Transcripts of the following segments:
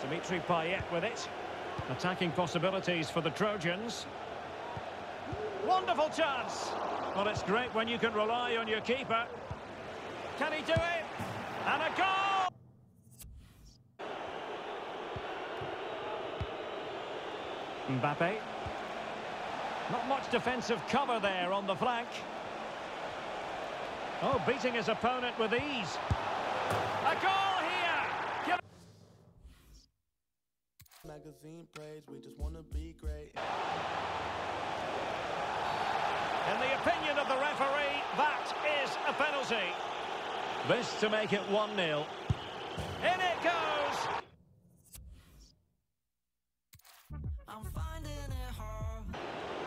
Dimitri Payet with it. Attacking possibilities for the Trojans. Wonderful chance. Well, it's great when you can rely on your keeper. Can he do it? And a goal! Mbappe. Not much defensive cover there on the flank. Oh, beating his opponent with ease. A goal here! Magazine page, we just want to be great. In the opinion of the referee, that is a penalty. This to make it 1-0. In it goes! I'm finding it hard.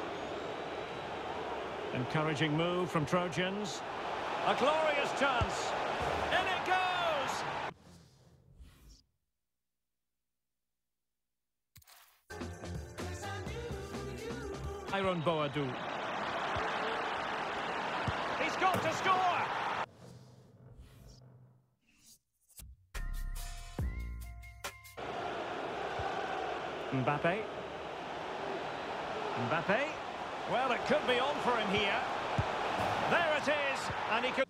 Encouraging move from Trojans. A glorious chance. In it goes! Iron Boadu. He's got to score! Mbappe. Mbappe. Well, it could be on for him here. There it is, and he could...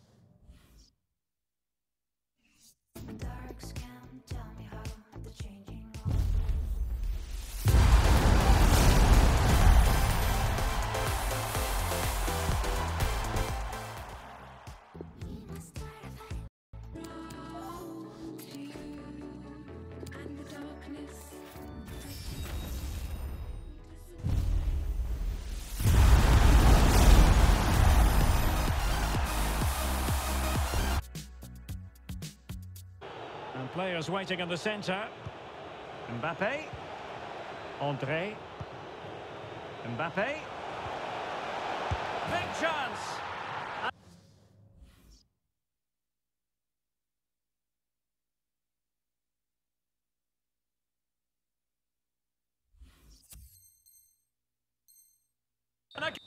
And players waiting in the centre. Mbappe. André. Mbappe. Big chance. And a...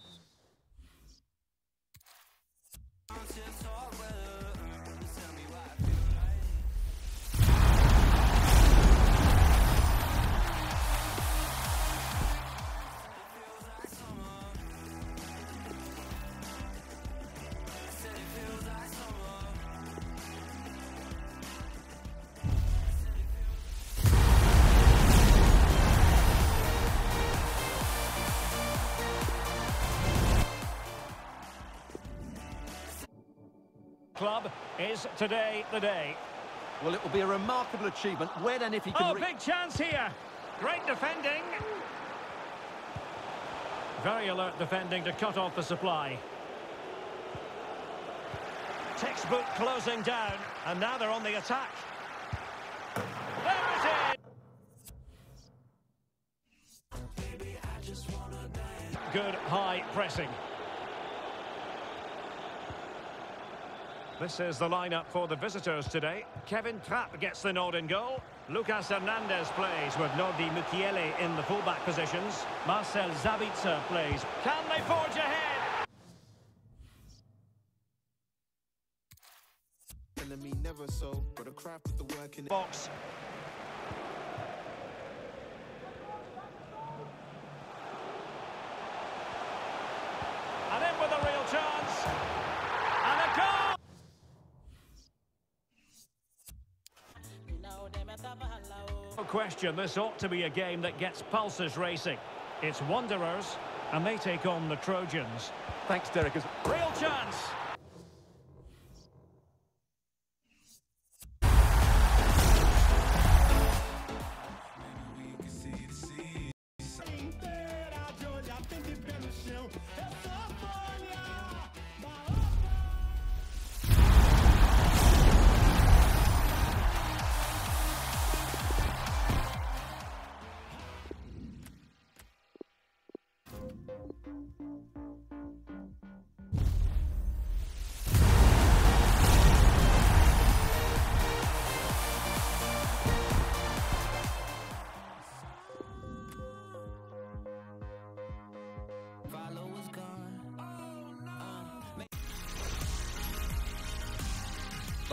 Club is today the day. Well, it will be a remarkable achievement when and if he can... Oh, big chance here. Great defending. Very alert defending to cut off the supply. Textbook closing down, and now they're on the attack. There it is. Good high pressing. This is the lineup for the visitors today. Kevin Trapp gets the nod in goal. Lucas Hernandez plays with Nordi Mukiele in the fullback positions. Marcel Sabitzer plays. Can they forge ahead? Enemy never so, but a craft with the work in Box. And in with a real chance. And a goal! No question, this ought to be a game that gets pulses racing. It's Wanderers, and they take on the Trojans. Thanks, Derek. Real chance!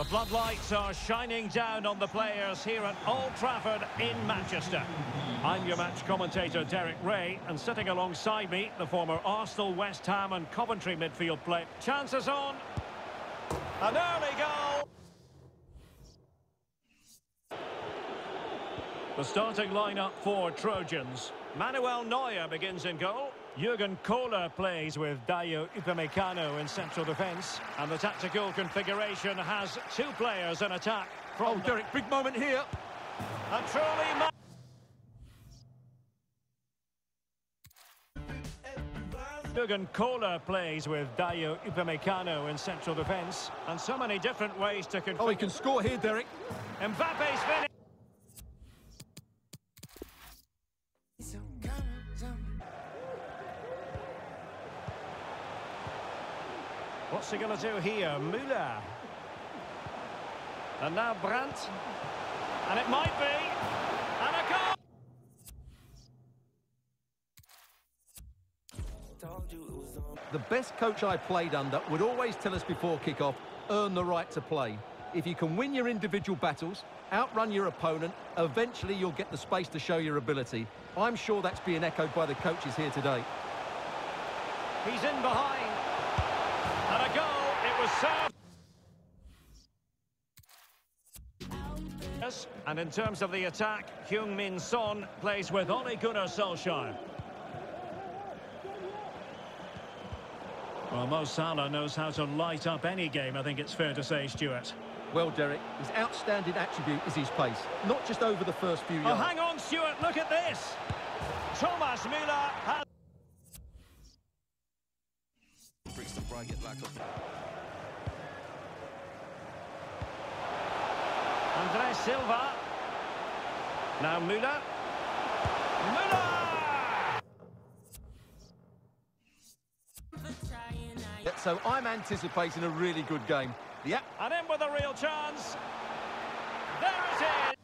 The floodlights are shining down on the players here at Old Trafford in Manchester. I'm your match commentator, Derek Ray, and sitting alongside me, the former Arsenal, West Ham and Coventry midfield player. Chances on. An early goal. The starting lineup for Trojans. Manuel Neuer begins in goal. Jurgen Kohler plays with Dayo Upamecano in central defence. And the tactical configuration has two players in attack. Oh, Derek, big moment here. And truly... Jurgen Kohler plays with Dayo Upamecano in central defence. And so many different ways to configure... Oh, he can score here, Derek. Mbappe's finish. What's he going to do here? Müller. And now Brandt. And it might be. And a goal! The best coach I played under would always tell us before kick-off, earn the right to play. If you can win your individual battles, outrun your opponent, eventually you'll get the space to show your ability. I'm sure that's being echoed by the coaches here today. He's in behind. And a goal, it was served. Yes, and in terms of the attack, Heung-min Son plays with Ole Gunnar Solskjaer. Well, Mo Salah knows how to light up any game, I think it's fair to say, Stuart. Well, Derek, his outstanding attribute is his pace, not just over the first few yards. Oh, hang on, Stuart, look at this. Thomas Müller has... Andre Silva. Now Müller. Müller! So I'm anticipating a really good game. And in with a real chance. There it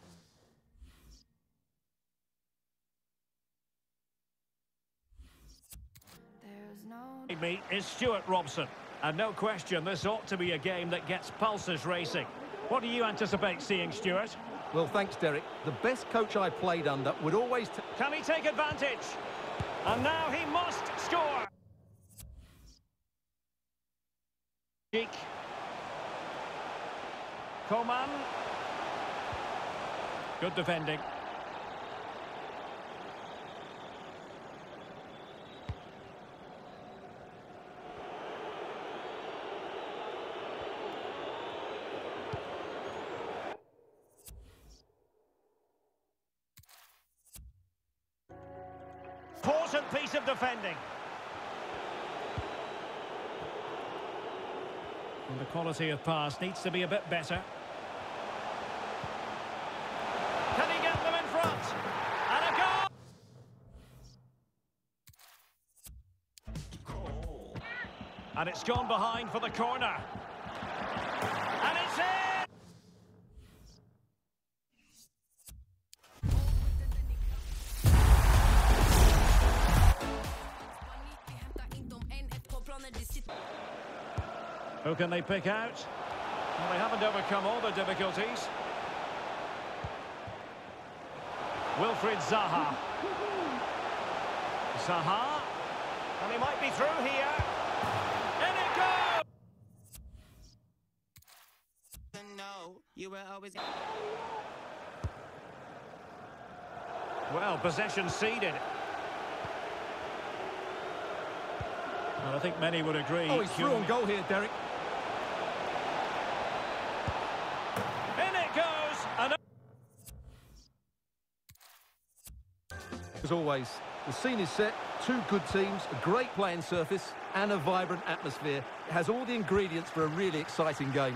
is. Me is Stuart Robson. And no question, this ought to be a game that gets pulses racing. What do you anticipate seeing, Stuart? Well, thanks, Derek. The best coach I played under would always... Can he take advantage? And now he must score. Coman. Good defending. Important piece of defending. And the quality of pass needs to be a bit better. Can he get them in front? And a goal! And it's gone behind for the corner. And it's in! Who can they pick out? Well, they haven't overcome all the difficulties. Wilfried Zaha. Zaha. And he might be through here. In it goes! Well, possession ceded. Well, I think many would agree. Oh, he's through on goal here, Derek. In it goes! And as always, the scene is set. Two good teams, a great playing surface, and a vibrant atmosphere. It has all the ingredients for a really exciting game.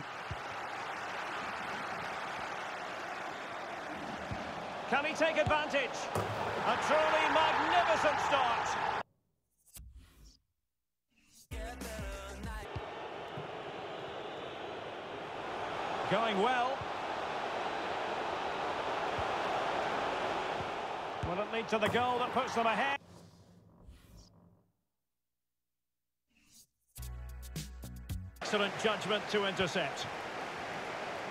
can he take advantage? A truly magnificent start. Going well. Will it lead to the goal that puts them ahead? Excellent judgment to intercept.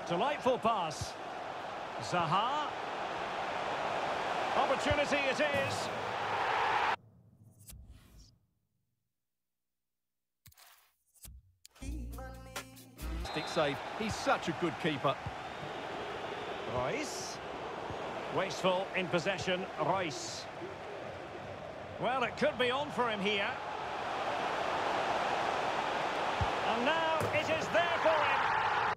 Delightful pass. Zaha. Opportunity it is. Stick save. He's such a good keeper. Royce. Wasteful in possession, Royce. Well, it could be on for him here. And now it is there for him.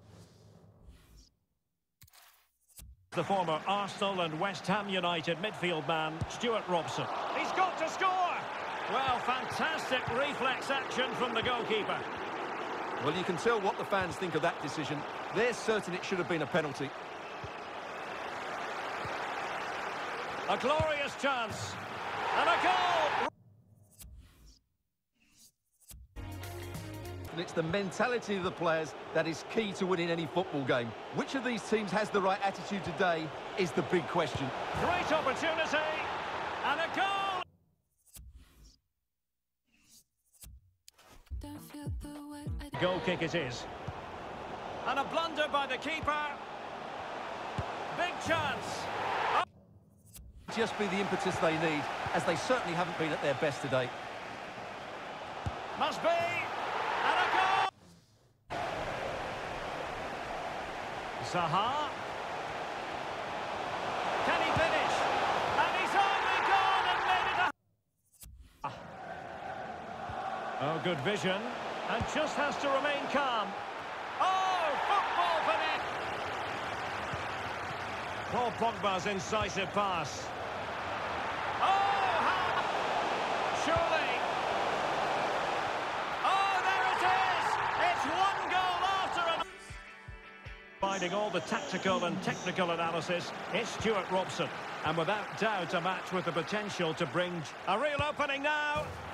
The former Arsenal and West Ham United midfield man, Stuart Robson. He's got to score! Well, fantastic reflex action from the goalkeeper. Well, you can tell what the fans think of that decision. They're certain it should have been a penalty. A glorious chance. And a goal! And it's the mentality of the players that is key to winning any football game. Which of these teams has the right attitude today is the big question. Great opportunity. And a goal! Goal kick it is. And a blunder by the keeper. Big chance. Just be the impetus they need, as they certainly haven't been at their best today. Must be. And a goal! Zaha. Can he finish? And he's only gone and made it a... Oh, good vision. And just has to remain calm. Oh, football finish! Paul Pogba's incisive pass. Oh, how... Surely. Oh, there it is! It's one goal after another. Finding all the tactical and technical analysis, it's Stuart Robson. And without doubt, a match with the potential to bring a real opening now.